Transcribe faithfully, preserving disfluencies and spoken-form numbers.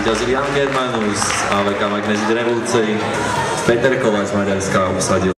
Zvíťazil Jan Germanus a á vé ká Magnesit Revolúcii. Peter Kováč z Maďarska obsadil